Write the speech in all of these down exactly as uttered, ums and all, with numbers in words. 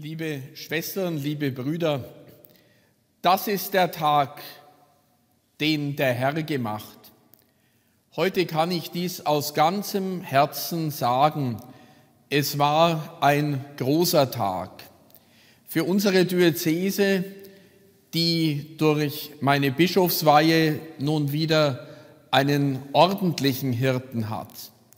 Liebe Schwestern, liebe Brüder, das ist der Tag, den der Herr gemacht. Heute kann ich dies aus ganzem Herzen sagen. Es war ein großer Tag. Für unsere Diözese, die durch meine Bischofsweihe nun wieder einen ordentlichen Hirten hat.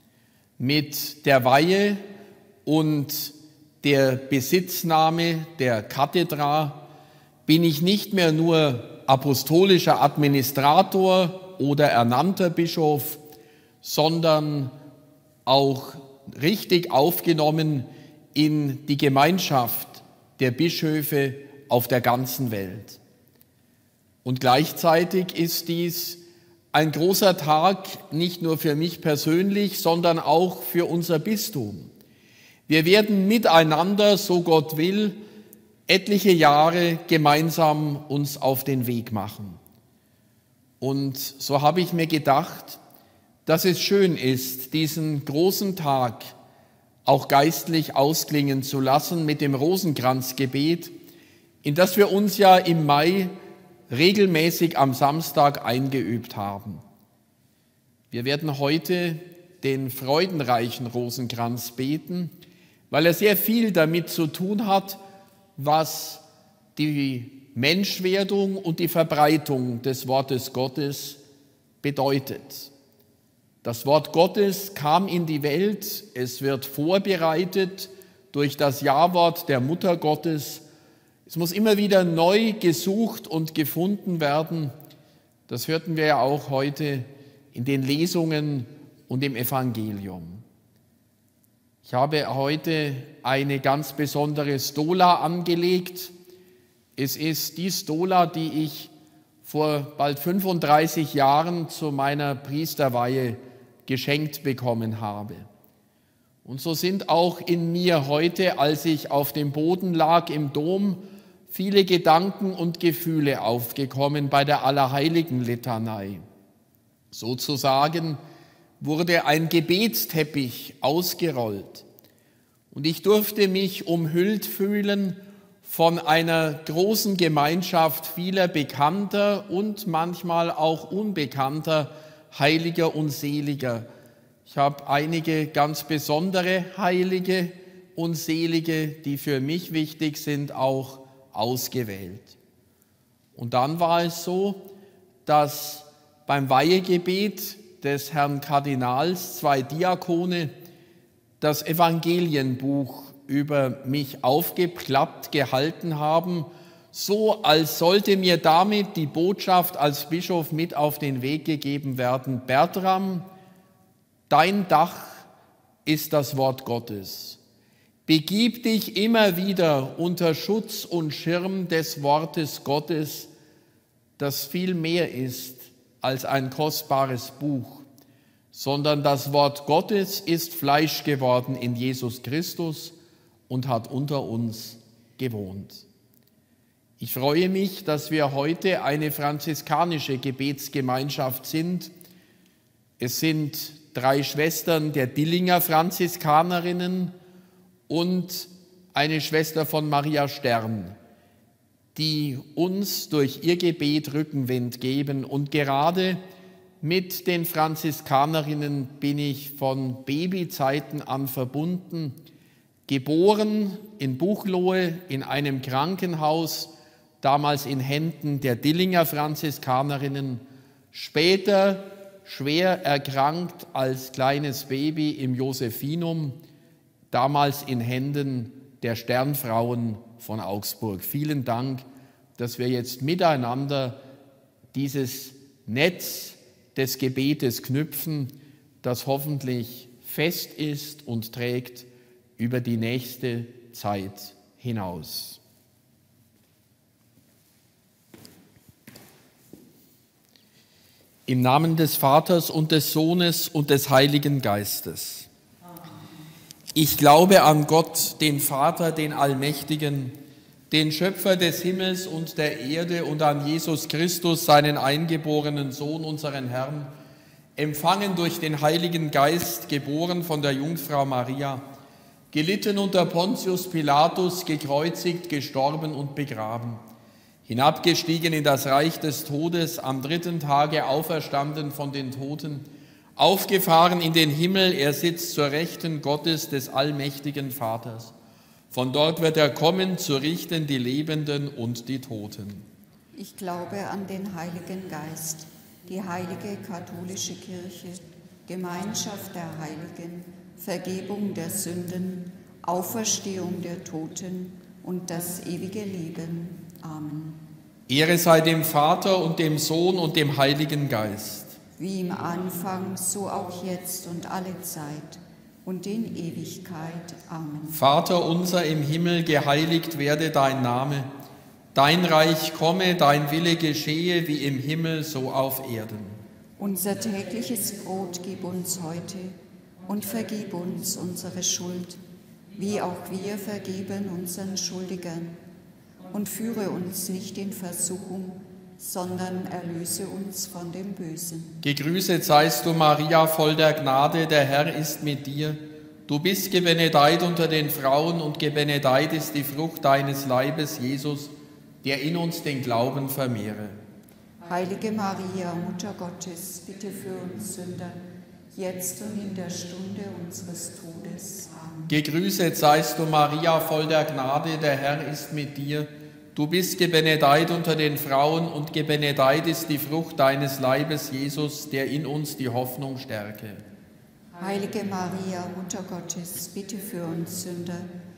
Mit der Weihe und der Besitznahme der Kathedra bin ich nicht mehr nur apostolischer Administrator oder ernannter Bischof, sondern auch richtig aufgenommen in die Gemeinschaft der Bischöfe auf der ganzen Welt. Und gleichzeitig ist dies ein großer Tag, nicht nur für mich persönlich, sondern auch für unser Bistum. Wir werden miteinander, so Gott will, etliche Jahre gemeinsam uns auf den Weg machen. Und so habe ich mir gedacht, dass es schön ist, diesen großen Tag auch geistlich ausklingen zu lassen mit dem Rosenkranzgebet, in das wir uns ja im Mai regelmäßig am Samstag eingeübt haben. Wir werden heute den freudenreichen Rosenkranz beten, weil er sehr viel damit zu tun hat, was die Menschwerdung und die Verbreitung des Wortes Gottes bedeutet. Das Wort Gottes kam in die Welt, es wird vorbereitet durch das Ja-Wort der Mutter Gottes. Es muss immer wieder neu gesucht und gefunden werden. Das hörten wir ja auch heute in den Lesungen und im Evangelium. Ich habe heute eine ganz besondere Stola angelegt. Es ist die Stola, die ich vor bald fünfunddreißig Jahren zu meiner Priesterweihe geschenkt bekommen habe. Und so sind auch in mir heute, als ich auf dem Boden lag im Dom, viele Gedanken und Gefühle aufgekommen bei der Allerheiligen-Litanei. Sozusagen wurde ein Gebetsteppich ausgerollt und ich durfte mich umhüllt fühlen von einer großen Gemeinschaft vieler bekannter und manchmal auch unbekannter Heiliger und Seliger. Ich habe einige ganz besondere Heilige und Selige, die für mich wichtig sind, auch ausgewählt. Und dann war es so, dass beim Weihegebet des Herrn Kardinals zwei Diakone das Evangelienbuch über mich aufgeklappt gehalten haben, so als sollte mir damit die Botschaft als Bischof mit auf den Weg gegeben werden: Bertram, dein Dach ist das Wort Gottes. Begib dich immer wieder unter Schutz und Schirm des Wortes Gottes, das viel mehr ist als ein kostbares Buch, sondern das Wort Gottes ist Fleisch geworden in Jesus Christus und hat unter uns gewohnt. Ich freue mich, dass wir heute eine franziskanische Gebetsgemeinschaft sind. Es sind drei Schwestern der Dillinger Franziskanerinnen und eine Schwester von Maria Stern, die uns durch ihr Gebet Rückenwind geben. Und gerade mit den Franziskanerinnen bin ich von Babyzeiten an verbunden, geboren in Buchloe in einem Krankenhaus, damals in Händen der Dillinger Franziskanerinnen, später schwer erkrankt als kleines Baby im Josephinum, damals in Händen der Sternfrauen von Augsburg. Vielen Dank, dass wir jetzt miteinander dieses Netz des Gebetes knüpfen, das hoffentlich fest ist und trägt über die nächste Zeit hinaus. Im Namen des Vaters und des Sohnes und des Heiligen Geistes. Ich glaube an Gott, den Vater, den Allmächtigen, den Schöpfer des Himmels und der Erde, und an Jesus Christus, seinen eingeborenen Sohn, unseren Herrn, empfangen durch den Heiligen Geist, geboren von der Jungfrau Maria, gelitten unter Pontius Pilatus, gekreuzigt, gestorben und begraben, hinabgestiegen in das Reich des Todes, am dritten Tage auferstanden von den Toten, aufgefahren in den Himmel, er sitzt zur Rechten Gottes des allmächtigen Vaters. Von dort wird er kommen, zu richten die Lebenden und die Toten. Ich glaube an den Heiligen Geist, die heilige katholische Kirche, Gemeinschaft der Heiligen, Vergebung der Sünden, Auferstehung der Toten und das ewige Leben. Amen. Ehre sei dem Vater und dem Sohn und dem Heiligen Geist. Wie im Anfang, so auch jetzt und alle Zeit und in Ewigkeit. Amen. Vater unser im Himmel, geheiligt werde dein Name. Dein Reich komme, dein Wille geschehe, wie im Himmel, so auf Erden. Unser tägliches Brot gib uns heute und vergib uns unsere Schuld, wie auch wir vergeben unseren Schuldigern. Und führe uns nicht in Versuchung, sondern erlöse uns von dem Bösen. Gegrüßet seist du, Maria, voll der Gnade, der Herr ist mit dir. Du bist gebenedeit unter den Frauen und gebenedeit ist die Frucht deines Leibes, Jesus, der in uns den Glauben vermehre. Heilige Maria, Mutter Gottes, bitte für uns Sünder, jetzt und in der Stunde unseres Todes. Amen. Gegrüßet seist du, Maria, voll der Gnade, der Herr ist mit dir. Du bist gebenedeit unter den Frauen und gebenedeit ist die Frucht deines Leibes, Jesus, der in uns die Hoffnung stärke. Heilige Maria, Mutter Gottes, bitte für uns Sünder,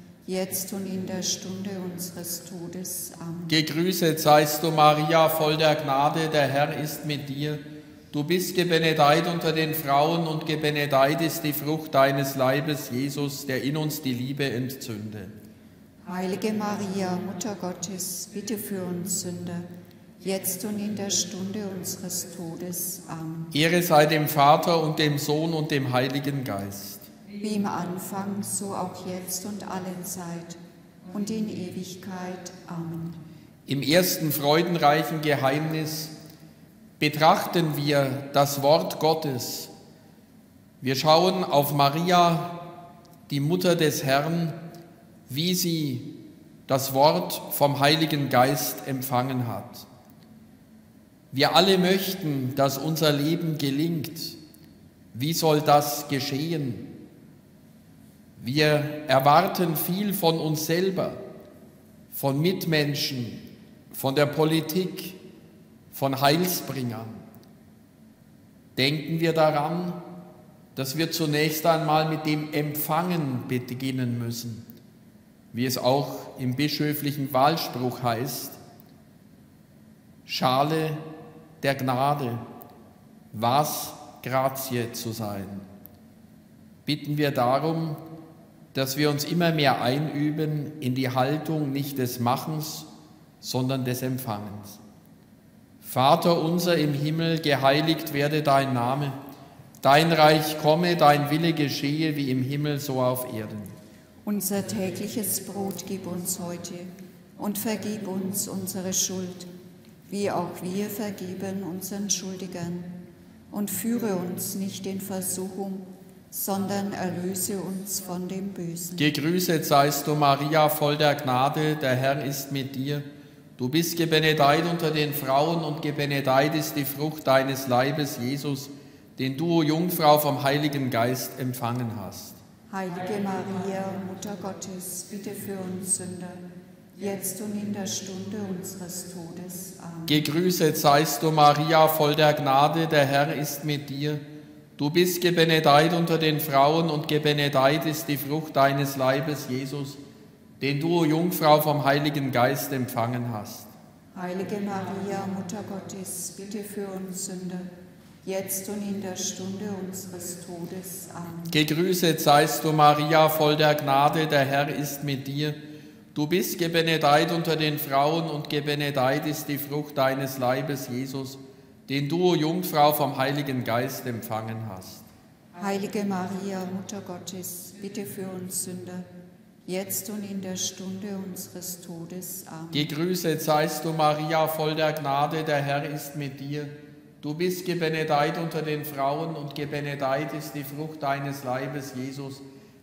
jetzt und in der Stunde unseres Todes. Amen. Gegrüßet seist du, Maria, voll der Gnade, der Herr ist mit dir. Du bist gebenedeit unter den Frauen und gebenedeit ist die Frucht deines Leibes, Jesus, der in uns die Liebe entzünde. Heilige Maria, Mutter Gottes, bitte für uns Sünder, jetzt und in der Stunde unseres Todes. Amen. Ehre sei dem Vater und dem Sohn und dem Heiligen Geist. Wie im Anfang, so auch jetzt und alle Zeit und in Ewigkeit. Amen. Im ersten freudenreichen Geheimnis betrachten wir das Wort Gottes. Wir schauen auf Maria, die Mutter des Herrn, wie sie das Wort vom Heiligen Geist empfangen hat. Wir alle möchten, dass unser Leben gelingt. Wie soll das geschehen? Wir erwarten viel von uns selber, von Mitmenschen, von der Politik, von Heilsbringern. Denken wir daran, dass wir zunächst einmal mit dem Empfangen beginnen müssen, wie es auch im bischöflichen Wahlspruch heißt: Schale der Gnade, vas gratiae zu sein. Bitten wir darum, dass wir uns immer mehr einüben in die Haltung nicht des Machens, sondern des Empfangens. Vater unser im Himmel, geheiligt werde dein Name, dein Reich komme, dein Wille geschehe, wie im Himmel, so auf Erden. Unser tägliches Brot gib uns heute und vergib uns unsere Schuld, wie auch wir vergeben unseren Schuldigern. Und führe uns nicht in Versuchung, sondern erlöse uns von dem Bösen. Gegrüßet seist du, Maria, voll der Gnade, der Herr ist mit dir. Du bist gebenedeit unter den Frauen und gebenedeit ist die Frucht deines Leibes, Jesus, den du, o Jungfrau, vom Heiligen Geist empfangen hast. Heilige Maria, Mutter Gottes, bitte für uns Sünder, jetzt und in der Stunde unseres Todes. Amen. Gegrüßet seist du, Maria, voll der Gnade, der Herr ist mit dir. Du bist gebenedeit unter den Frauen und gebenedeit ist die Frucht deines Leibes, Jesus, den du, o Jungfrau, vom Heiligen Geist empfangen hast. Heilige Maria, Mutter Gottes, bitte für uns Sünder, jetzt und in der Stunde unseres Todes. Amen. Gegrüßet seist du, Maria, voll der Gnade, der Herr ist mit dir. Du bist gebenedeit unter den Frauen und gebenedeit ist die Frucht deines Leibes, Jesus, den du, o Jungfrau, vom Heiligen Geist empfangen hast. Heilige Maria, Mutter Gottes, bitte für uns Sünder, jetzt und in der Stunde unseres Todes. Amen. Gegrüßet seist du, Maria, voll der Gnade, der Herr ist mit dir. Du bist gebenedeit unter den Frauen und gebenedeit ist die Frucht deines Leibes, Jesus,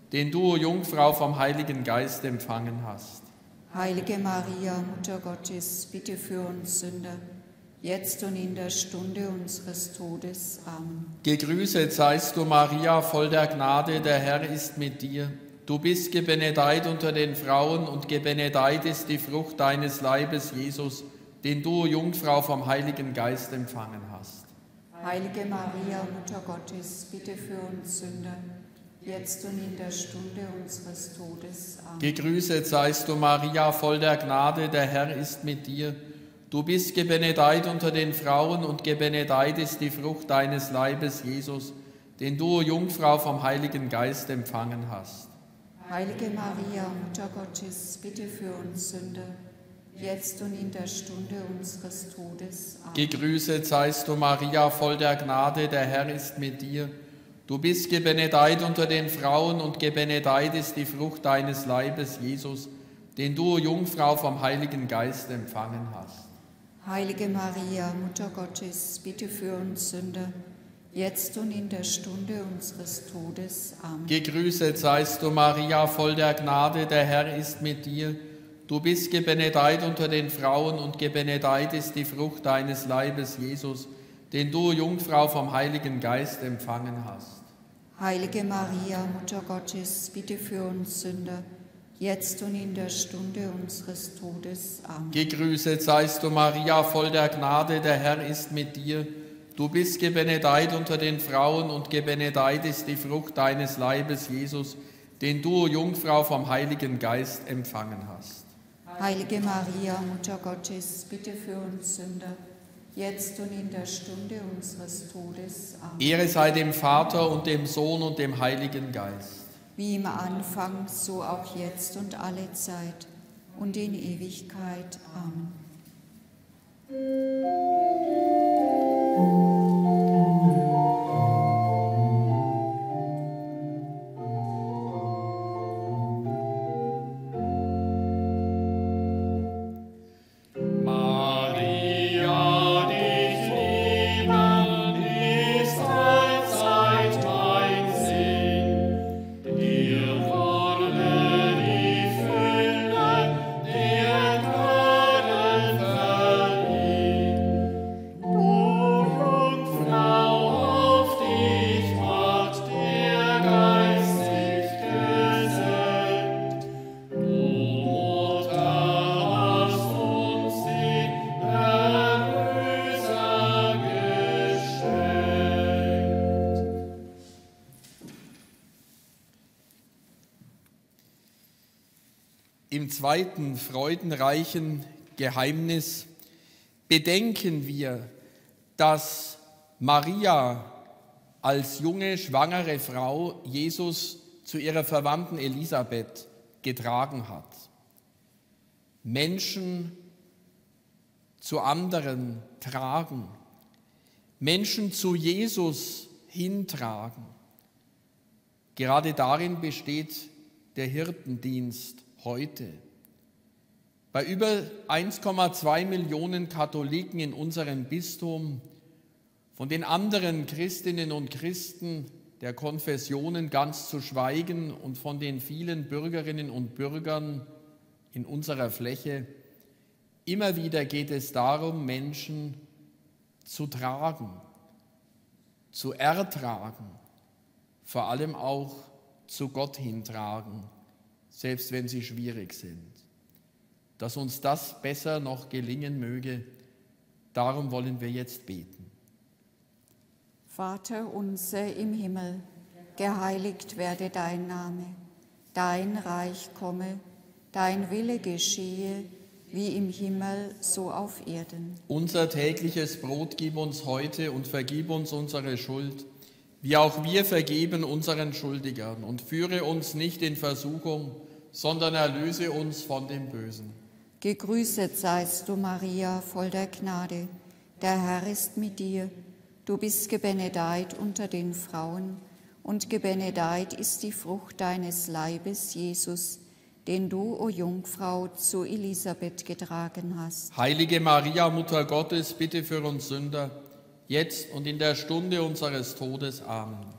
den du, o Jungfrau, vom Heiligen Geist empfangen hast. Heilige Maria, Mutter Gottes, bitte für uns Sünder, jetzt und in der Stunde unseres Todes. Amen. Gegrüßet seist du, Maria, voll der Gnade, der Herr ist mit dir. Du bist gebenedeit unter den Frauen und gebenedeit ist die Frucht deines Leibes, Jesus, den du, Jungfrau, vom Heiligen Geist empfangen hast. Heilige Maria, Mutter Gottes, bitte für uns Sünder, jetzt und in der Stunde unseres Todes. Amen. Gegrüßet seist du, Maria, voll der Gnade, der Herr ist mit dir. Du bist gebenedeit unter den Frauen und gebenedeit ist die Frucht deines Leibes, Jesus, den du, Jungfrau, vom Heiligen Geist empfangen hast. Heilige Maria, Mutter Gottes, bitte für uns Sünder, jetzt und in der Stunde unseres Todes. Amen. Gegrüßet seist du, Maria, voll der Gnade, der Herr ist mit dir. Du bist gebenedeit unter den Frauen und gebenedeit ist die Frucht deines Leibes, Jesus, den du, Jungfrau, vom Heiligen Geist empfangen hast. Heilige Maria, Mutter Gottes, bitte für uns Sünder, jetzt und in der Stunde unseres Todes. Amen. Gegrüßet seist du, Maria, voll der Gnade, der Herr ist mit dir. Du bist gebenedeit unter den Frauen und gebenedeit ist die Frucht deines Leibes, Jesus, den du, Jungfrau, vom Heiligen Geist empfangen hast. Heilige Maria, Mutter Gottes, bitte für uns Sünder, jetzt und in der Stunde unseres Todes. Amen. Gegrüßet seist du, Maria, voll der Gnade, der Herr ist mit dir. Du bist gebenedeit unter den Frauen und gebenedeit ist die Frucht deines Leibes, Jesus, den du, Jungfrau, vom Heiligen Geist empfangen hast. Heilige Maria, Mutter Gottes, bitte für uns Sünder, jetzt und in der Stunde unseres Todes. Amen. Ehre sei dem Vater und dem Sohn und dem Heiligen Geist. Wie im Anfang, so auch jetzt und alle Zeit und in Ewigkeit. Amen. Im zweiten freudenreichen Geheimnis bedenken wir, dass Maria als junge, schwangere Frau Jesus zu ihrer Verwandten Elisabeth getragen hat. Menschen zu anderen tragen, Menschen zu Jesus hintragen. Gerade darin besteht der Hirtendienst heute. Bei über eins Komma zwei Millionen Katholiken in unserem Bistum, von den anderen Christinnen und Christen der Konfessionen ganz zu schweigen und von den vielen Bürgerinnen und Bürgern in unserer Fläche, immer wieder geht es darum, Menschen zu tragen, zu ertragen, vor allem auch zu Gott hintragen, selbst wenn sie schwierig sind. Dass uns das besser noch gelingen möge, darum wollen wir jetzt beten. Vater unser im Himmel, geheiligt werde dein Name, dein Reich komme, dein Wille geschehe, wie im Himmel, so auf Erden. Unser tägliches Brot gib uns heute und vergib uns unsere Schuld, wie auch wir vergeben unseren Schuldigern. Und führe uns nicht in Versuchung, sondern erlöse uns von dem Bösen. Gegrüßet seist du, Maria, voll der Gnade. Der Herr ist mit dir. Du bist gebenedeit unter den Frauen, und gebenedeit ist die Frucht deines Leibes, Jesus, den du, o Jungfrau, zu Elisabeth getragen hast. Heilige Maria, Mutter Gottes, bitte für uns Sünder, jetzt und in der Stunde unseres Todes. Amen.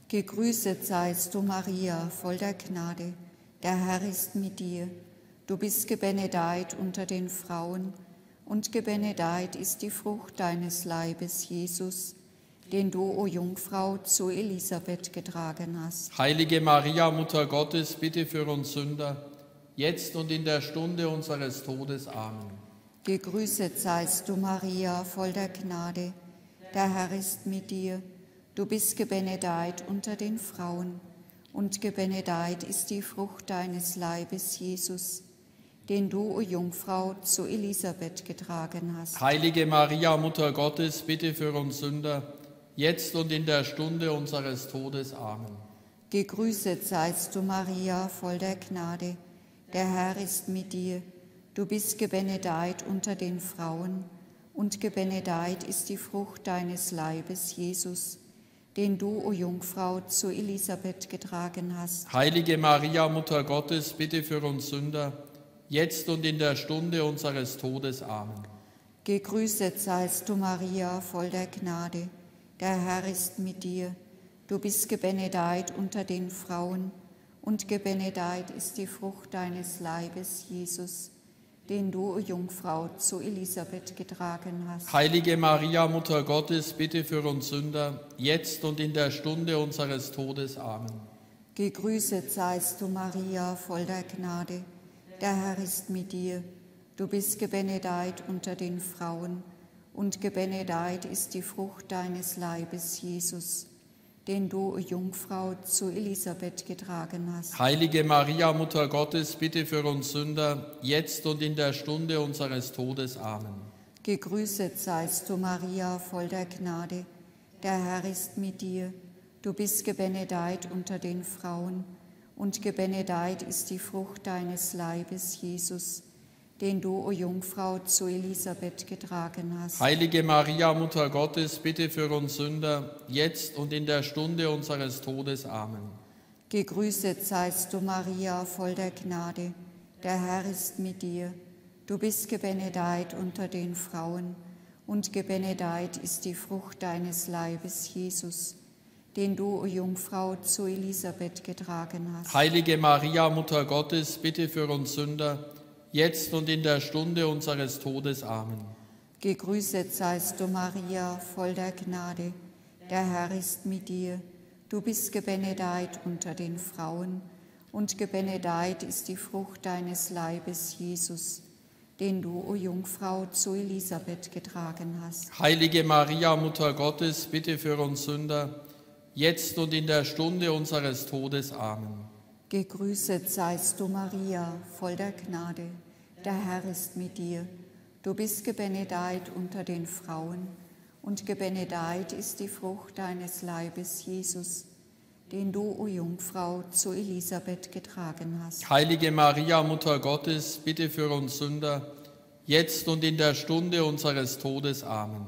Gegrüßet seist du, Maria, voll der Gnade. Der Herr ist mit dir. Du bist gebenedeit unter den Frauen, und gebenedeit ist die Frucht deines Leibes, Jesus, den du, o Jungfrau, zu Elisabeth getragen hast. Heilige Maria, Mutter Gottes, bitte für uns Sünder, jetzt und in der Stunde unseres Todes. Amen. Gegrüßet seist du, Maria, voll der Gnade. Der Herr ist mit dir. Du bist gebenedeit unter den Frauen, und gebenedeit ist die Frucht deines Leibes, Jesus, den du, o Jungfrau, zu Elisabeth getragen hast. Heilige Maria, Mutter Gottes, bitte für uns Sünder, jetzt und in der Stunde unseres Todes. Amen. Gegrüßet seist du, Maria, voll der Gnade. Der Herr ist mit dir. Du bist gebenedeit unter den Frauen, und gebenedeit ist die Frucht deines Leibes, Jesus, den du, o Jungfrau, zu Elisabeth getragen hast. Heilige Maria, Mutter Gottes, bitte für uns Sünder, jetzt und in der Stunde unseres Todes. Amen. Gegrüßet seist du, Maria, voll der Gnade. Der Herr ist mit dir. Du bist gebenedeit unter den Frauen, und gebenedeit ist die Frucht deines Leibes, Jesus, den du, o Jungfrau, zu Elisabeth getragen hast. Heilige Maria, Mutter Gottes, bitte für uns Sünder, jetzt und in der Stunde unseres Todes. Amen. Gegrüßet seist du, Maria, voll der Gnade. Der Herr ist mit dir. Du bist gebenedeit unter den Frauen, und gebenedeit ist die Frucht deines Leibes, Jesus, den du, o Jungfrau, zu Elisabeth getragen hast. Heilige Maria, Mutter Gottes, bitte für uns Sünder, jetzt und in der Stunde unseres Todes. Amen. Gegrüßet seist du, Maria, voll der Gnade. Der Herr ist mit dir. Du bist gebenedeit unter den Frauen, und gebenedeit ist die Frucht deines Leibes, Jesus, den du, o Jungfrau, zu Elisabeth getragen hast. Heilige Maria, Mutter Gottes, bitte für uns Sünder, jetzt und in der Stunde unseres Todes. Amen. Gegrüßet seist du, Maria, voll der Gnade. Der Herr ist mit dir. Du bist gebenedeit unter den Frauen, und gebenedeit ist die Frucht deines Leibes, Jesus, den du, o Jungfrau, zu Elisabeth getragen hast. Heilige Maria, Mutter Gottes, bitte für uns Sünder, jetzt und in der Stunde unseres Todes. Amen. Gegrüßet seist du, Maria, voll der Gnade. Der Herr ist mit dir. Du bist gebenedeit unter den Frauen, und gebenedeit ist die Frucht deines Leibes, Jesus, den du, o Jungfrau, zu Elisabeth getragen hast. Heilige Maria, Mutter Gottes, bitte für uns Sünder, jetzt und in der Stunde unseres Todes. Amen. Gegrüßet seist du, Maria, voll der Gnade. Der Herr ist mit dir. Du bist gebenedeit unter den Frauen, und gebenedeit ist die Frucht deines Leibes, Jesus, den du, o Jungfrau, zu Elisabeth getragen hast. Heilige Maria, Mutter Gottes, bitte für uns Sünder, jetzt und in der Stunde unseres Todes. Amen.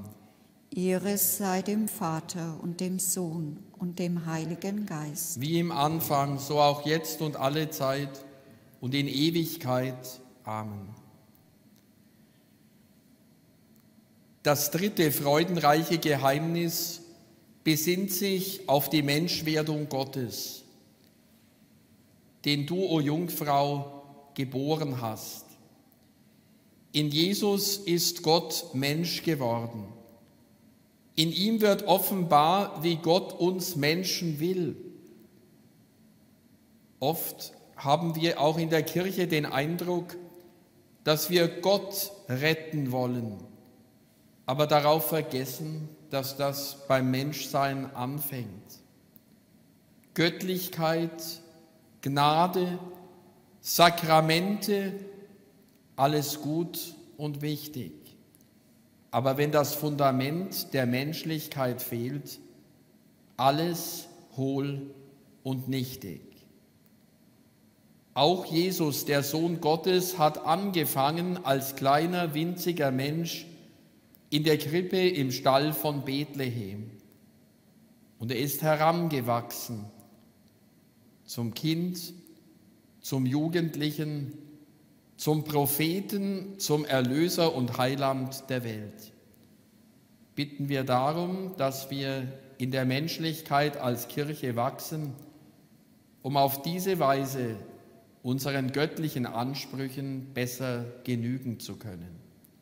Ehre sei dem Vater und dem Sohn und dem Heiligen Geist. Wie im Anfang, so auch jetzt und alle Zeit und in Ewigkeit. Amen. Das dritte freudenreiche Geheimnis besinnt sich auf die Menschwerdung Gottes, den du, o Jungfrau, geboren hast. In Jesus ist Gott Mensch geworden. In ihm wird offenbar, wie Gott uns Menschen will. Oft haben wir auch in der Kirche den Eindruck, dass wir Gott retten wollen, aber darauf vergessen, dass das beim Menschsein anfängt. Göttlichkeit, Gnade, Sakramente, alles gut und wichtig. Aber wenn das Fundament der Menschlichkeit fehlt, alles hohl und nichtig. Auch Jesus, der Sohn Gottes, hat angefangen als kleiner, winziger Mensch in der Krippe im Stall von Bethlehem. Und er ist herangewachsen zum Kind, zum Jugendlichen, zum Propheten, zum Erlöser und Heiland der Welt. Bitten wir darum, dass wir in der Menschlichkeit als Kirche wachsen, um auf diese Weise unseren göttlichen Ansprüchen besser genügen zu können.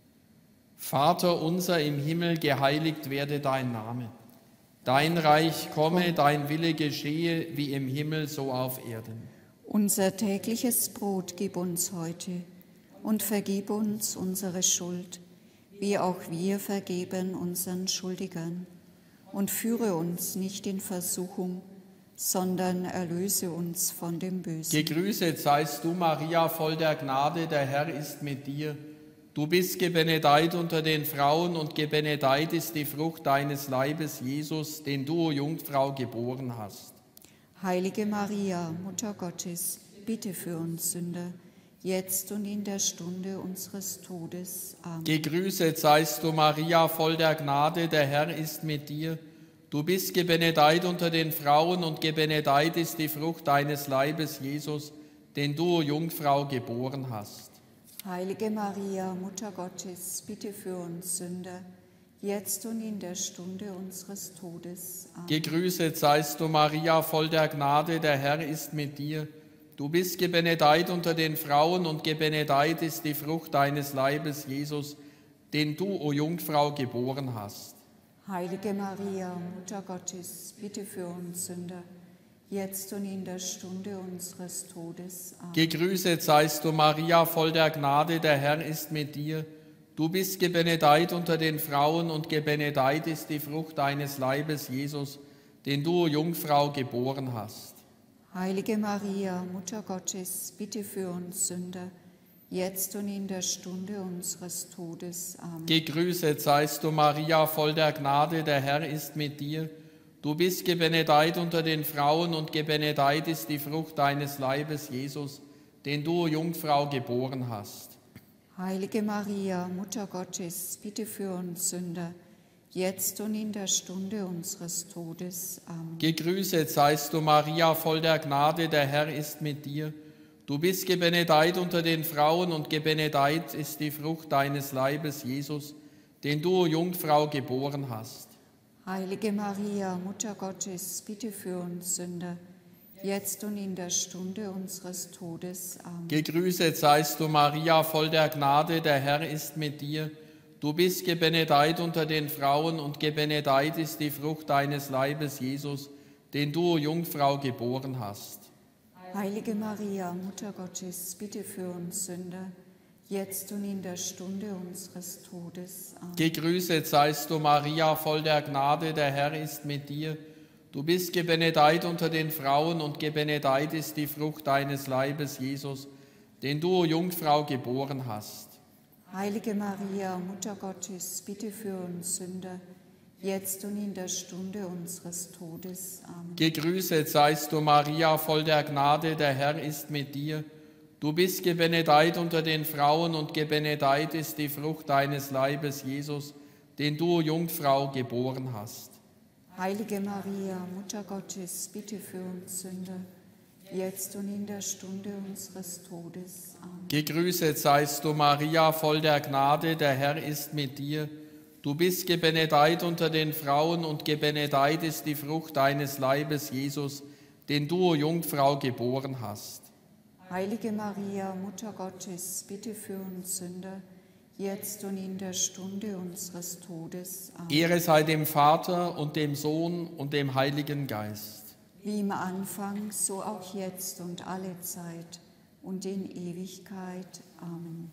Vater unser im Himmel, geheiligt werde dein Name. Dein Reich komme, dein Wille geschehe, wie im Himmel, so auf Erden. Unser tägliches Brot gib uns heute und vergib uns unsere Schuld, wie auch wir vergeben unseren Schuldigern. Und führe uns nicht in Versuchung, sondern erlöse uns von dem Bösen. Gegrüßet seist du, Maria, voll der Gnade, der Herr ist mit dir. Du bist gebenedeit unter den Frauen und gebenedeit ist die Frucht deines Leibes, Jesus, den du, o Jungfrau, geboren hast. Heilige Maria, Mutter Gottes, bitte für uns Sünder, jetzt und in der Stunde unseres Todes. Amen. Gegrüßet seist du, Maria, voll der Gnade, der Herr ist mit dir. Du bist gebenedeit unter den Frauen und gebenedeit ist die Frucht deines Leibes, Jesus, den du, o Jungfrau, geboren hast. Heilige Maria, Mutter Gottes, bitte für uns Sünder, jetzt und in der Stunde unseres Todes. Amen. Gegrüßet seist du, Maria, voll der Gnade, der Herr ist mit dir. Du bist gebenedeit unter den Frauen und gebenedeit ist die Frucht deines Leibes, Jesus, den du, o Jungfrau, geboren hast. Heilige Maria, Mutter Gottes, bitte für uns Sünder, jetzt und in der Stunde unseres Todes. Amen. Gegrüßet seist du, Maria, voll der Gnade, der Herr ist mit dir. Du bist gebenedeit unter den Frauen und gebenedeit ist die Frucht deines Leibes, Jesus, den du, o Jungfrau, geboren hast. Heilige Maria, Mutter Gottes, bitte für uns Sünder, jetzt und in der Stunde unseres Todes. Amen. Gegrüßet seist du, Maria, voll der Gnade, der Herr ist mit dir. Du bist gebenedeit unter den Frauen und gebenedeit ist die Frucht deines Leibes, Jesus, den du, o Jungfrau, geboren hast. Heilige Maria, Mutter Gottes, bitte für uns Sünder, jetzt und in der Stunde unseres Todes. Amen. Gegrüßet seist du, Maria, voll der Gnade, der Herr ist mit dir. Du bist gebenedeit unter den Frauen und gebenedeit ist die Frucht deines Leibes, Jesus, den du, o Jungfrau, geboren hast. Heilige Maria, Mutter Gottes, bitte für uns Sünder, jetzt und in der Stunde unseres Todes. Amen. Gegrüßet seist du, Maria, voll der Gnade, der Herr ist mit dir. Du bist gebenedeit unter den Frauen und gebenedeit ist die Frucht deines Leibes, Jesus, den du, o Jungfrau, geboren hast. Heilige Maria, Mutter Gottes, bitte für uns Sünder, jetzt und in der Stunde unseres Todes. Amen. Gegrüßet seist du, Maria, voll der Gnade, der Herr ist mit dir. Du bist gebenedeit unter den Frauen und gebenedeit ist die Frucht deines Leibes, Jesus, den du, o Jungfrau, geboren hast. Heilige Maria, Mutter Gottes, bitte für uns Sünder, jetzt und in der Stunde unseres Todes. Amen. Gegrüßet seist du, Maria, voll der Gnade, der Herr ist mit dir. Du bist gebenedeit unter den Frauen und gebenedeit ist die Frucht deines Leibes, Jesus, den du, o Jungfrau, geboren hast. Heilige Maria, Mutter Gottes, bitte für uns Sünder, jetzt und in der Stunde unseres Todes. Amen. Gegrüßet seist du, Maria, voll der Gnade, der Herr ist mit dir. Du bist gebenedeit unter den Frauen und gebenedeit ist die Frucht deines Leibes, Jesus, den du, o Jungfrau, geboren hast. Heilige Maria, Mutter Gottes, bitte für uns Sünder, jetzt und in der Stunde unseres Todes. Amen. Ehre sei dem Vater und dem Sohn und dem Heiligen Geist. Wie im Anfang, so auch jetzt und alle Zeit und in Ewigkeit. Amen.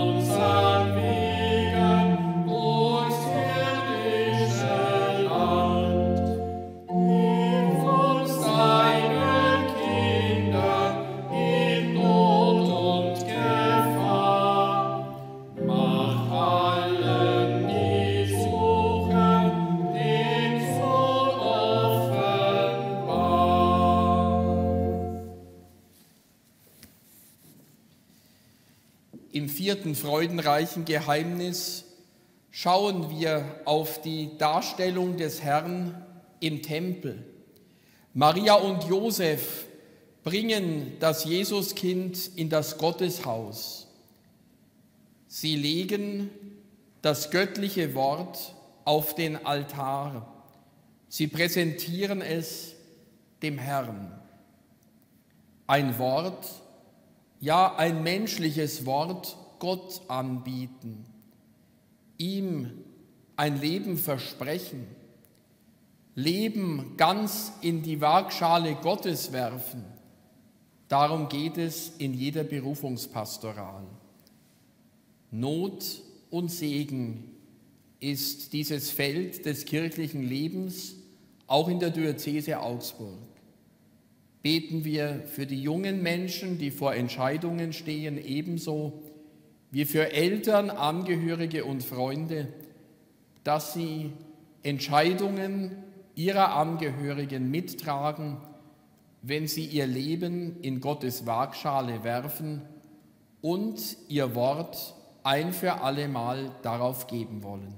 Amen. vierten freudenreichen Geheimnis schauen wir auf die Darstellung des Herrn im Tempel. Maria und Josef bringen das Jesuskind in das Gotteshaus. Sie legen das göttliche Wort auf den Altar. Sie präsentieren es dem Herrn. Ein Wort, ja ein menschliches Wort Gott anbieten, ihm ein Leben versprechen, Leben ganz in die Waagschale Gottes werfen. Darum geht es in jeder Berufungspastoral. Not und Segen ist dieses Feld des kirchlichen Lebens, auch in der Diözese Augsburg. Beten wir für die jungen Menschen, die vor Entscheidungen stehen, ebenso wie für Eltern, Angehörige und Freunde, dass sie Entscheidungen ihrer Angehörigen mittragen, wenn sie ihr Leben in Gottes Waagschale werfen und ihr Wort ein für allemal darauf geben wollen.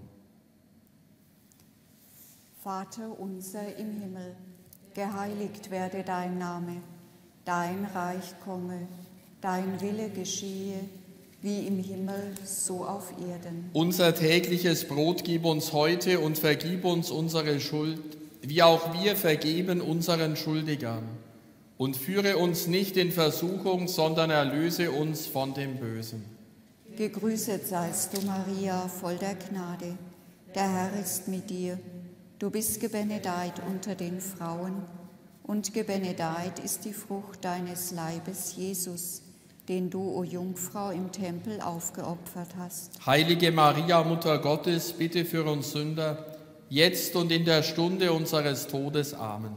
Vater unser im Himmel, geheiligt werde dein Name, dein Reich komme, dein Wille geschehe, wie im Himmel, so auf Erden. Unser tägliches Brot gib uns heute und vergib uns unsere Schuld, wie auch wir vergeben unseren Schuldigern. Und führe uns nicht in Versuchung, sondern erlöse uns von dem Bösen. Gegrüßet seist du, Maria, voll der Gnade. Der Herr ist mit dir. Du bist gebenedeit unter den Frauen, und gebenedeit ist die Frucht deines Leibes, Jesus, den du, o Jungfrau, im Tempel aufgeopfert hast. Heilige Maria, Mutter Gottes, bitte für uns Sünder, jetzt und in der Stunde unseres Todes. Amen.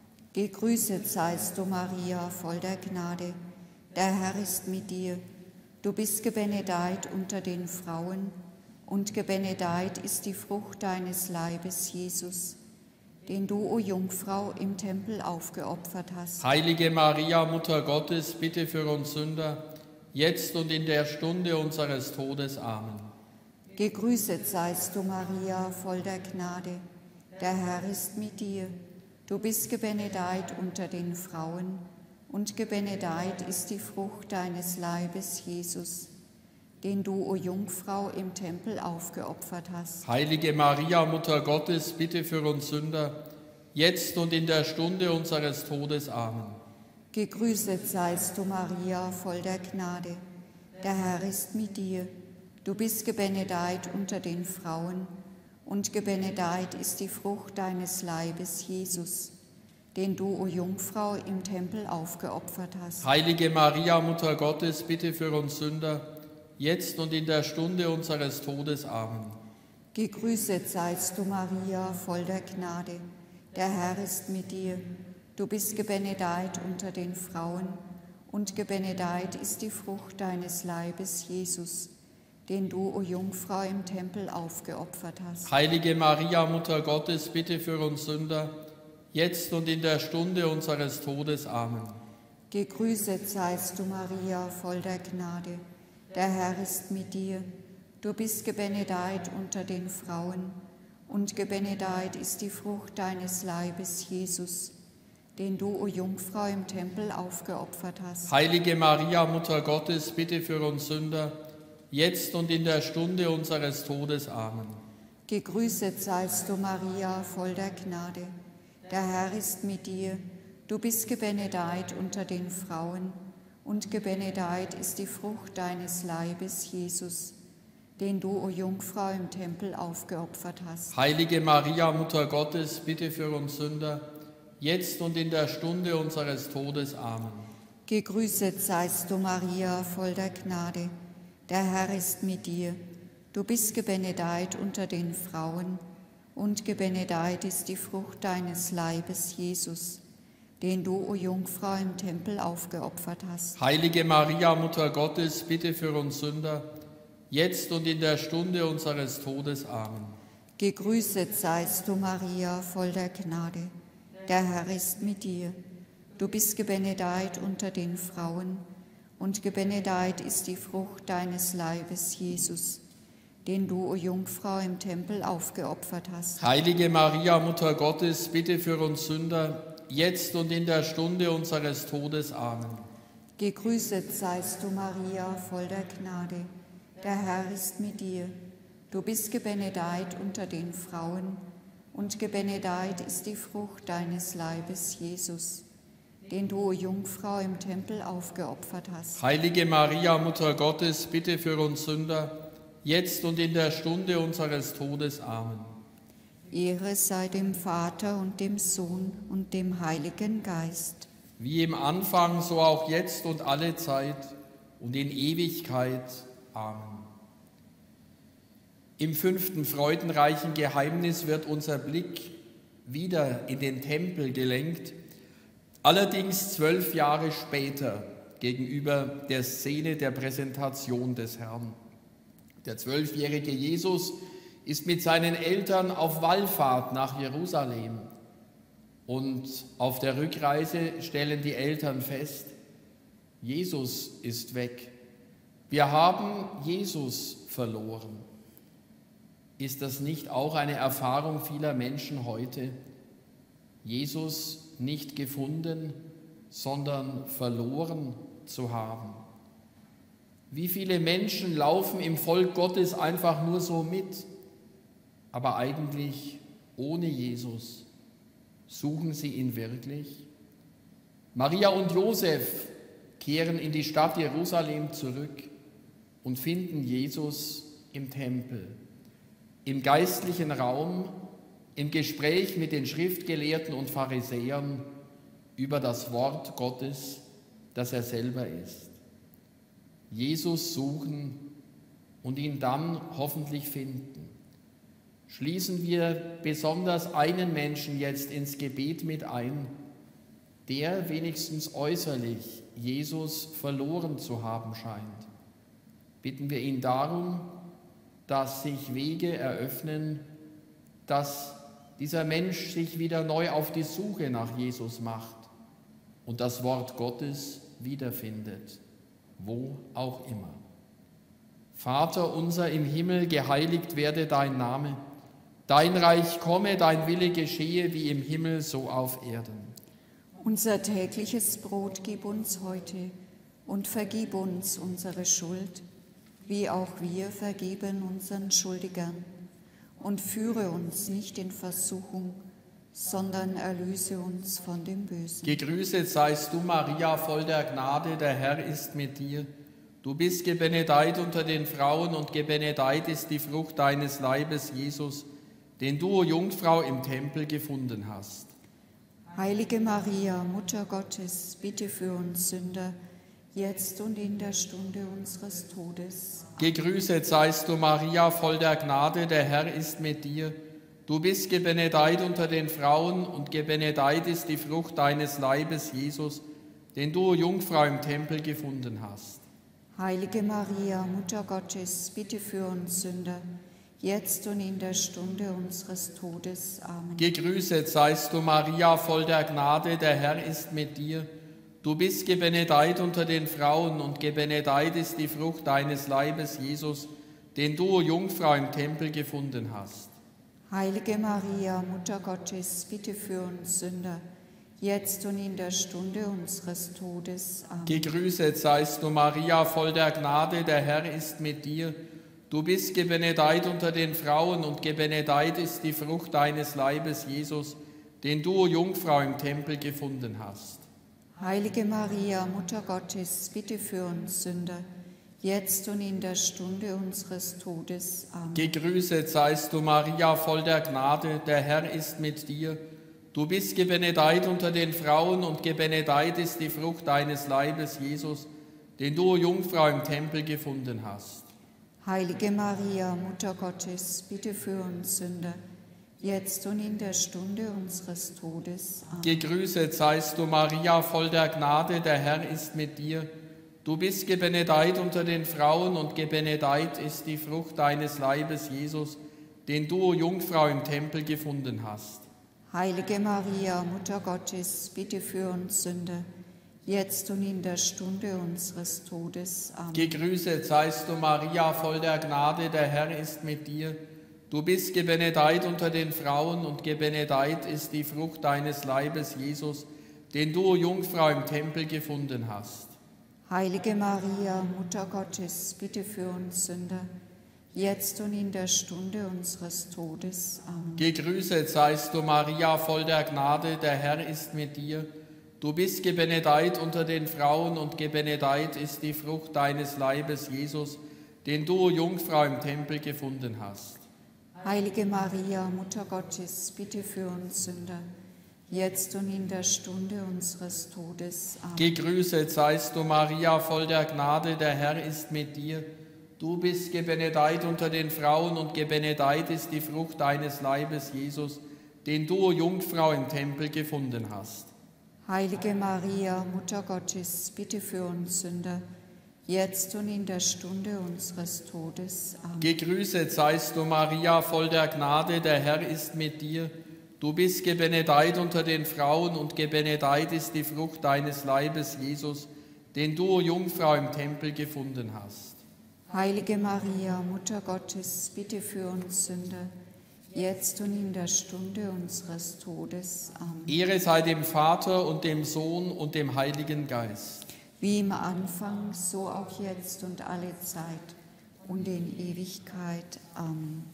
Gegrüßet seist du, Maria, voll der Gnade. Der Herr ist mit dir. Du bist gebenedeit unter den Frauen, und gebenedeit ist die Frucht deines Leibes, Jesus, den du, o Jungfrau, im Tempel aufgeopfert hast. Heilige Maria, Mutter Gottes, bitte für uns Sünder, jetzt und in der Stunde unseres Todes. Amen. Gegrüßet seist du, Maria, voll der Gnade. Der Herr ist mit dir. Du bist gebenedeit unter den Frauen, und gebenedeit ist die Frucht deines Leibes, Jesus, den du, o Jungfrau, im Tempel aufgeopfert hast. Heilige Maria, Mutter Gottes, bitte für uns Sünder, jetzt und in der Stunde unseres Todes. Amen. Gegrüßet seist du, Maria, voll der Gnade. Der Herr ist mit dir. Du bist gebenedeit unter den Frauen, und gebenedeit ist die Frucht deines Leibes, Jesus, den du, o Jungfrau, im Tempel aufgeopfert hast. Heilige Maria, Mutter Gottes, bitte für uns Sünder, jetzt und in der Stunde unseres Todes. Amen. Gegrüßet seist du, Maria, voll der Gnade. Der Herr ist mit dir. Du bist gebenedeit unter den Frauen, und gebenedeit ist die Frucht deines Leibes, Jesus, den du, o Jungfrau, im Tempel aufgeopfert hast. Heilige Maria, Mutter Gottes, bitte für uns Sünder, jetzt und in der Stunde unseres Todes. Amen. Gegrüßet seist du, Maria, voll der Gnade. Der Herr ist mit dir. Du bist gebenedeit unter den Frauen, und gebenedeit ist die Frucht deines Leibes, Jesus, den du, o Jungfrau, im Tempel aufgeopfert hast. Heilige Maria, Mutter Gottes, bitte für uns Sünder, jetzt und in der Stunde unseres Todes. Amen. Gegrüßet seist du, Maria, voll der Gnade. Der Herr ist mit dir. Du bist gebenedeit unter den Frauen, und gebenedeit ist die Frucht deines Leibes, Jesus, den du, o Jungfrau, im Tempel aufgeopfert hast. Heilige Maria, Mutter Gottes, bitte für uns Sünder, jetzt und in der Stunde unseres Todes. Amen. Gegrüßet seist du, Maria, voll der Gnade. Der Herr ist mit dir. Du bist gebenedeit unter den Frauen, und gebenedeit ist die Frucht deines Leibes, Jesus, den du, o Jungfrau, im Tempel aufgeopfert hast. Heilige Maria, Mutter Gottes, bitte für uns Sünder, jetzt und in der Stunde unseres Todes. Amen. Gegrüßet seist du, Maria, voll der Gnade. Der Herr ist mit dir. Du bist gebenedeit unter den Frauen, und gebenedeit ist die Frucht deines Leibes, Jesus, den du, o Jungfrau, im Tempel aufgeopfert hast. Heilige Maria, Mutter Gottes, bitte für uns Sünder, jetzt und in der Stunde unseres Todes. Amen. Gegrüßet seist du, Maria, voll der Gnade. Der Herr ist mit dir. Du bist gebenedeit unter den Frauen, und gebenedeit ist die Frucht deines Leibes, Jesus, den du, o Jungfrau, im Tempel aufgeopfert hast. Heilige Maria, Mutter Gottes, bitte für uns Sünder, jetzt und in der Stunde unseres Todes. Amen. Ehre sei dem Vater und dem Sohn und dem Heiligen Geist. Wie im Anfang, so auch jetzt und alle Zeit und in Ewigkeit. Amen. Im fünften freudenreichen Geheimnis wird unser Blick wieder in den Tempel gelenkt, allerdings zwölf Jahre später gegenüber der Szene der Präsentation des Herrn. Der zwölfjährige Jesus ist mit seinen Eltern auf Wallfahrt nach Jerusalem. Und auf der Rückreise stellen die Eltern fest, Jesus ist weg. Wir haben Jesus verloren. Ist das nicht auch eine Erfahrung vieler Menschen heute? Jesus nicht gefunden, sondern verloren zu haben. Wie viele Menschen laufen im Volk Gottes einfach nur so mit, aber eigentlich ohne Jesus? Suchen sie ihn wirklich? Maria und Josef kehren in die Stadt Jerusalem zurück und finden Jesus im Tempel, im geistlichen Raum, im Gespräch mit den Schriftgelehrten und Pharisäern über das Wort Gottes, das er selber ist. Jesus suchen und ihn dann hoffentlich finden. Schließen wir besonders einen Menschen jetzt ins Gebet mit ein, der wenigstens äußerlich Jesus verloren zu haben scheint. Bitten wir ihn darum, dass sich Wege eröffnen, dass dieser Mensch sich wieder neu auf die Suche nach Jesus macht und das Wort Gottes wiederfindet, wo auch immer. Vater unser im Himmel, geheiligt werde dein Name. Dein Reich komme, dein Wille geschehe, wie im Himmel, so auf Erden. Unser tägliches Brot gib uns heute und vergib uns unsere Schuld, wie auch wir vergeben unseren Schuldigern. Und führe uns nicht in Versuchung, sondern erlöse uns von dem Bösen. Gegrüßet seist du, Maria, voll der Gnade, der Herr ist mit dir. Du bist gebenedeit unter den Frauen und gebenedeit ist die Frucht deines Leibes, Jesus, den du, o Jungfrau, im Tempel gefunden hast. Heilige Maria, Mutter Gottes, bitte für uns Sünder, jetzt und in der Stunde unseres Todes. Gegrüßet seist du, Maria, voll der Gnade, der Herr ist mit dir. Du bist gebenedeit unter den Frauen und gebenedeit ist die Frucht deines Leibes, Jesus, den du, o Jungfrau, im Tempel gefunden hast. Heilige Maria, Mutter Gottes, bitte für uns Sünder, jetzt und in der Stunde unseres Todes. Amen. Gegrüßet seist du, Maria, voll der Gnade, der Herr ist mit dir. Du bist gebenedeit unter den Frauen und gebenedeit ist die Frucht deines Leibes, Jesus, den du, o Jungfrau, im Tempel gefunden hast. Heilige Maria, Mutter Gottes, bitte für uns Sünder, jetzt und in der Stunde unseres Todes. Amen. Gegrüßet seist du, Maria, voll der Gnade, der Herr ist mit dir. Du bist gebenedeit unter den Frauen und gebenedeit ist die Frucht deines Leibes, Jesus, den du, o Jungfrau, im Tempel gefunden hast. Heilige Maria, Mutter Gottes, bitte für uns Sünder, jetzt und in der Stunde unseres Todes. Amen. Gegrüßet seist du, Maria, voll der Gnade, der Herr ist mit dir. Du bist gebenedeit unter den Frauen und gebenedeit ist die Frucht deines Leibes, Jesus, den du, o Jungfrau, im Tempel gefunden hast. Heilige Maria, Mutter Gottes, bitte für uns Sünder, jetzt und in der Stunde unseres Todes. Amen. Gegrüßet seist du, Maria, voll der Gnade, der Herr ist mit dir. Du bist gebenedeit unter den Frauen und gebenedeit ist die Frucht deines Leibes, Jesus, den du, o Jungfrau, im Tempel gefunden hast. Heilige Maria, Mutter Gottes, bitte für uns Sünder, jetzt und in der Stunde unseres Todes. Amen. Gegrüßet seist du, Maria, voll der Gnade, der Herr ist mit dir. Du bist gebenedeit unter den Frauen und gebenedeit ist die Frucht deines Leibes, Jesus, den du, Jungfrau, im Tempel gefunden hast. Heilige Maria, Mutter Gottes, bitte für uns Sünder, jetzt und in der Stunde unseres Todes. Amen. Gegrüßet seist du, Maria, voll der Gnade, der Herr ist mit dir. Du bist gebenedeit unter den Frauen und gebenedeit ist die Frucht deines Leibes, Jesus, den du, Jungfrau, im Tempel gefunden hast. Heilige Maria, Mutter Gottes, bitte für uns Sünder, jetzt und in der Stunde unseres Todes. Amen. Gegrüßet seist du, Maria, voll der Gnade, der Herr ist mit dir. Du bist gebenedeit unter den Frauen und gebenedeit ist die Frucht deines Leibes, Jesus, den du, Jungfrau, im Tempel gefunden hast. Heilige Maria, Mutter Gottes, bitte für uns Sünder, jetzt und in der Stunde unseres Todes. Amen. Gegrüßet seist du, Maria, voll der Gnade, der Herr ist mit dir. Du bist gebenedeit unter den Frauen und gebenedeit ist die Frucht deines Leibes, Jesus, den du, Jungfrau, im Tempel gefunden hast. Heilige Maria, Mutter Gottes, bitte für uns Sünder, jetzt und in der Stunde unseres Todes. Amen. Ehre sei dem Vater und dem Sohn und dem Heiligen Geist. Wie im Anfang, so auch jetzt und alle Zeit und in Ewigkeit. Amen.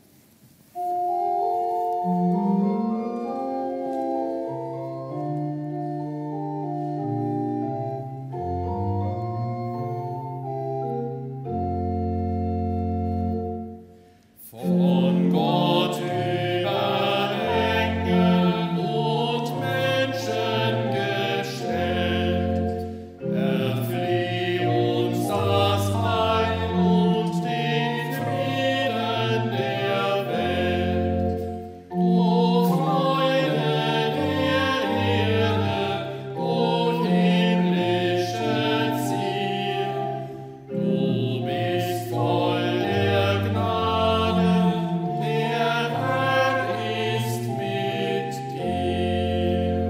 Von Gott über Engel und Menschen gestellt, erflieh uns das Heil und den Frieden der Welt. O Freude der Erde, o himmlische Ziel, du bist voll der Gnade, der Herr ist mit dir.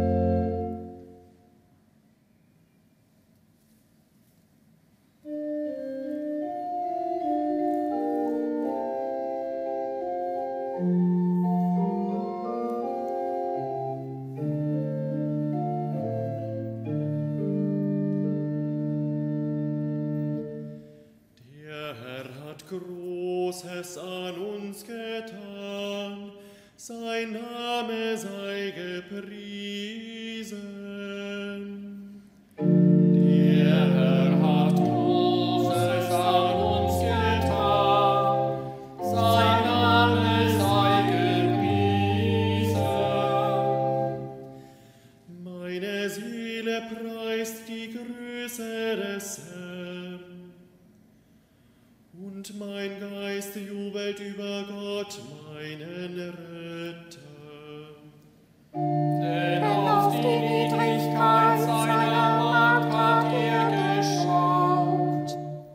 Der Herr hat Großes an uns getan, sein Name sei gepriesen. Der Herr hat Großes an uns getan, sein Name sei gepriesen. Meine Seele preist die Größe des Herrn. Und mein Geist jubelt über Gott, meinen Retter. Denn auf die Niedrigkeit seiner Macht hat er geschaut.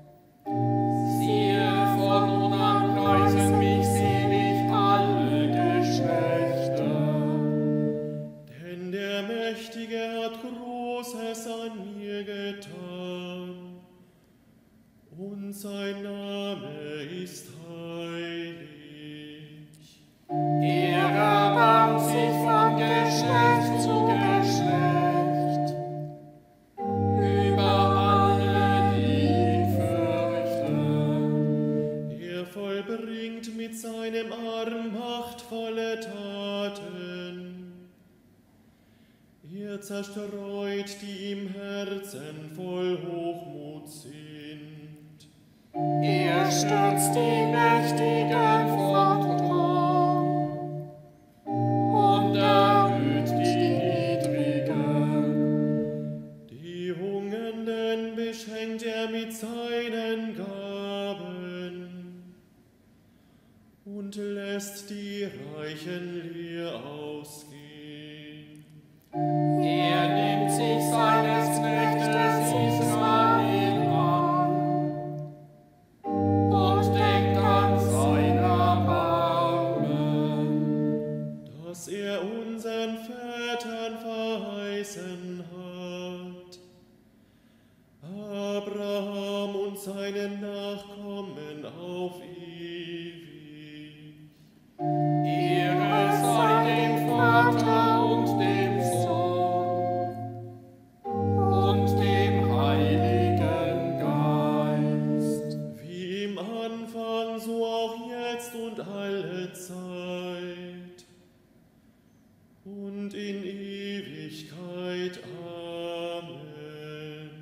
Siehe, von nun an preisen mich selig alle Geschlechter. Denn der Mächtige hat Großes an mir getan. Und sein Name ist heilig. Er erbarmt sich von Geschlecht zu Geschlecht über alle, die ihn fürchten. Er vollbringt mit seinem Arm machtvolle Taten. Er zerstreut, die im Herzen voll Hochmut sind. Er stürzt die Mächtigen vom Thron und erhöht die Niedrigen. Die Hungernden beschenkt er mit seinen Gaben und lässt die Reichen leer ausgehen. Er nimmt sich seines Knechtes Israel an und denkt an sein Erbarmen. und in Ewigkeit. Amen.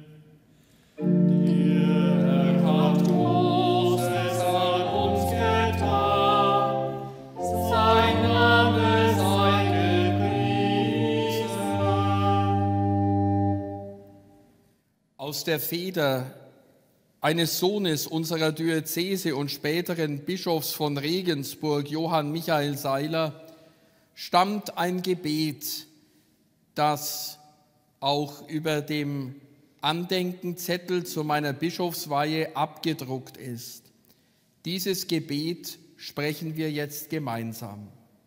Der Herr hat Großes an uns getan, sein Name sei gepriesen. Aus der Feder eines Sohnes unserer Diözese und späteren Bischofs von Regensburg, Johann Michael Seiler, stammt ein Gebet, das auch über dem Andenkenzettel zu meiner Bischofsweihe abgedruckt ist. Dieses Gebet sprechen wir jetzt gemeinsam.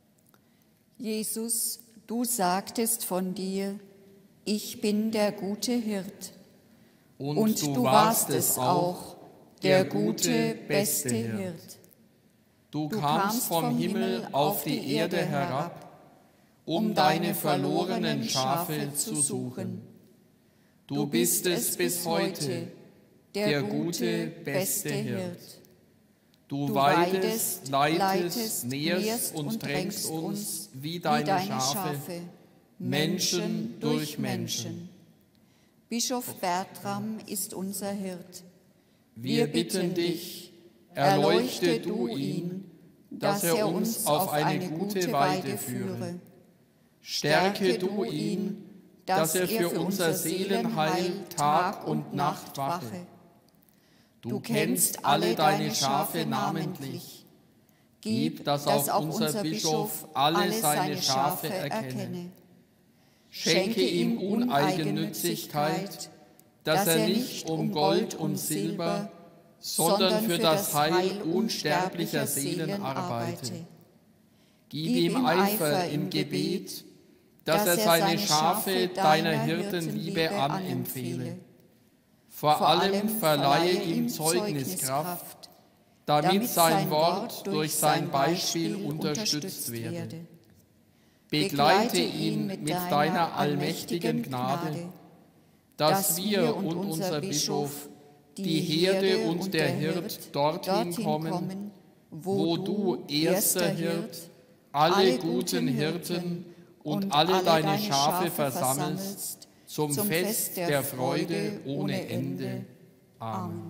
Jesus, du sagtest von dir, ich bin der gute Hirt. Und, Und du warst es auch, der gute, beste Hirt. Du kamst vom Himmel auf die Erde herab, um deine verlorenen Schafe zu suchen. Du bist es bis heute, der gute, beste Hirt. Du weidest, leitest, nährst und tränkst uns wie deine Schafe, Menschen durch Menschen. Bischof Bertram ist unser Hirt. Wir bitten dich, erleuchte du ihn, dass er uns auf eine gute Weide führe. Stärke du ihn, dass er für unser Seelenheil Tag und Nacht wache. Du kennst alle deine Schafe namentlich. Gib, dass auch unser Bischof alle seine Schafe erkenne. Schenke ihm Uneigennützigkeit, dass er nicht um Gold und Silber, sondern für das Heil unsterblicher Seelen arbeite. Gib ihm Eifer im Gebet, dass er seine Schafe deiner Hirtenliebe anempfehle. Vor allem verleihe ihm Zeugniskraft, damit sein Wort durch sein Beispiel unterstützt werde. Begleite ihn mit deiner allmächtigen Gnade, dass wir und unser Bischof, die Herde und der Hirt dorthin kommen, wo du, erster Hirt, alle guten Hirten und alle deine Schafe versammelst, zum Fest der Freude ohne Ende. Amen.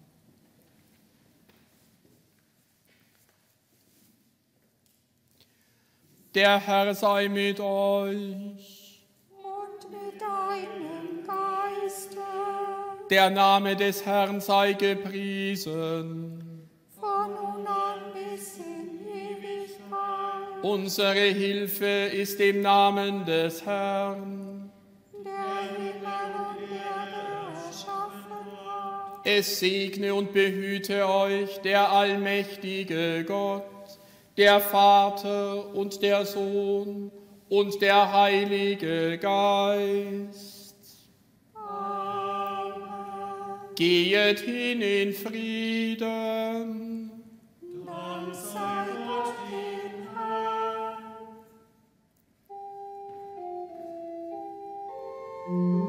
Der Herr sei mit euch. Und mit deinem Geiste. Der Name des Herrn sei gepriesen. Von nun an bis in Ewigkeit. Unsere Hilfe ist im Namen des Herrn, der Himmel und Erde erschaffen hat. Es segne und behüte euch der allmächtige Gott, der Vater und der Sohn und der Heilige Geist. Amen. Gehet hin in Frieden. Dank sei Gott dem Herrn.